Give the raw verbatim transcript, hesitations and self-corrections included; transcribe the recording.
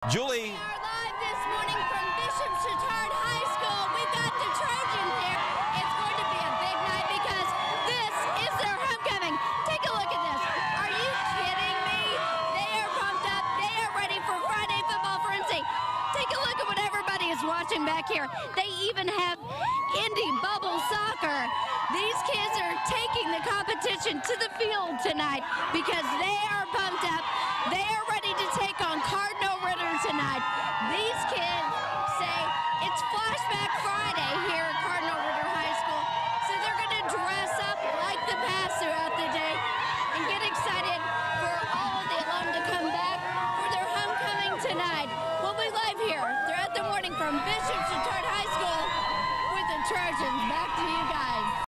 Julie. We are live this morning from Bishop Chatard High School. We've got the Trojans here. It's going to be a big night because this is their homecoming. Take a look at this. Are you kidding me? They are pumped up. They are ready for Friday Football Frenzy. Take a look at what everybody is watching back here. They even have Indy Bubble Soccer. These kids are taking the competition to the field tonight because they are pumped up. They are ready to take on Cardinal Ritter tonight. These kids say it's Flashback Friday here at Cardinal Ritter High School. So they're going to dress up like the past throughout the day and get excited for all of the alum to come back for their homecoming tonight. We'll be live here throughout the morning from Bishop Chatard High School with the Trojans. Back to you guys.